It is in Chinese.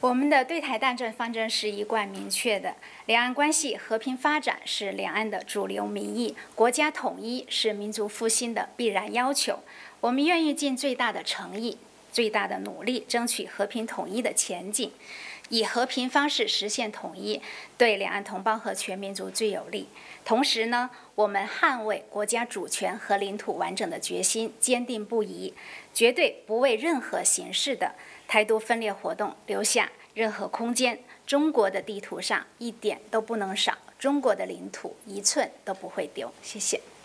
我们的对台大政方针是一贯明确的，两岸关系和平发展是两岸的主流民意，国家统一是民族复兴的必然要求。我们愿意尽最大的诚意、最大的努力，争取和平统一的前景，以和平方式实现统一，对两岸同胞和全民族最有利。同时呢，我们捍卫国家主权和领土完整的决心坚定不移，绝对不为任何形式的台独分裂活动留下任何空间。中国的地图上一点都不能少，中国的领土一寸都不会丢。谢谢。